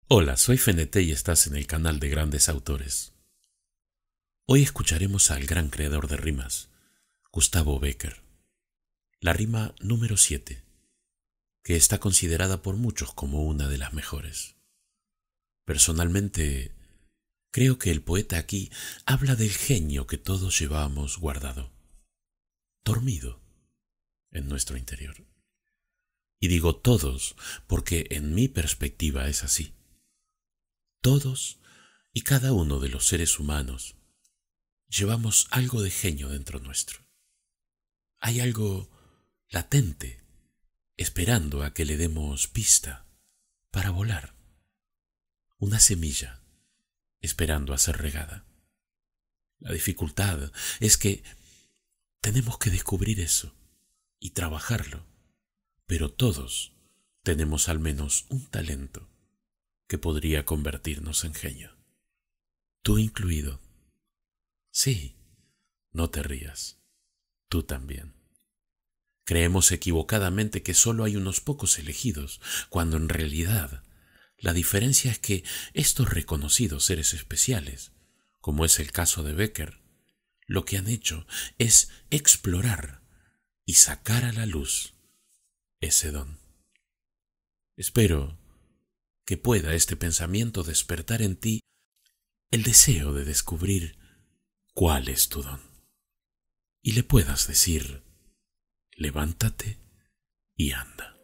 Hola, soy Fenete y estás en el canal de Grandes Autores. Hoy escucharemos al gran creador de rimas, Gustavo Bécquer. La rima número 7, que está considerada por muchos como una de las mejores. Personalmente, creo que el poeta aquí habla del genio que todos llevamos guardado, dormido, en nuestro interior. Y digo todos porque en mi perspectiva es así. Todos y cada uno de los seres humanos llevamos algo de genio dentro nuestro. Hay algo latente, esperando a que le demos pista para volar. Una semilla, esperando a ser regada. La dificultad es que tenemos que descubrir eso y trabajarlo, pero todos tenemos al menos un talento que podría convertirnos en genio. Tú incluido. Sí, no te rías. Tú también. Creemos equivocadamente que solo hay unos pocos elegidos, cuando en realidad la diferencia es que estos reconocidos seres especiales, como es el caso de Bécquer, lo que han hecho es explorar y sacar a la luz ese don. Espero que pueda este pensamiento despertar en ti el deseo de descubrir cuál es tu don. Y le puedas decir, levántate y anda.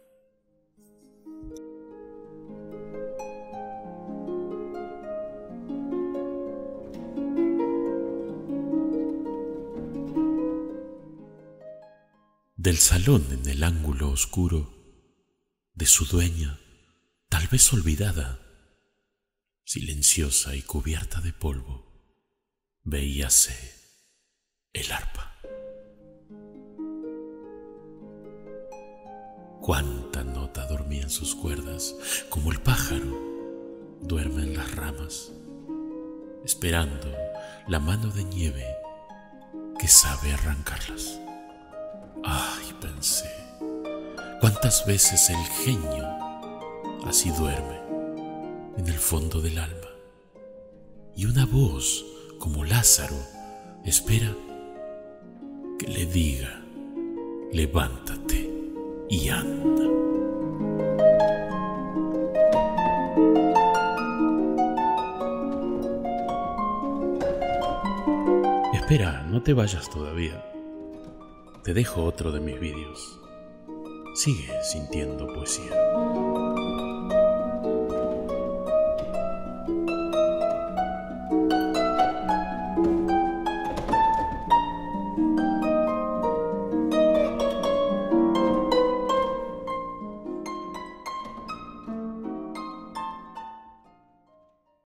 Del salón en el ángulo oscuro, de su dueña, tal vez olvidada, silenciosa y cubierta de polvo, veíase el arpa. Cuánta nota dormía en sus cuerdas, como el pájaro duerme en las ramas, esperando la mano de nieve que sabe arrancarlas. Ay, pensé, cuántas veces el genio así duerme en el fondo del alma, y una voz como Lázaro espera que le diga, levántate y anda. Espera, no te vayas todavía. Te dejo otro de mis vídeos. Sigue sintiendo poesía.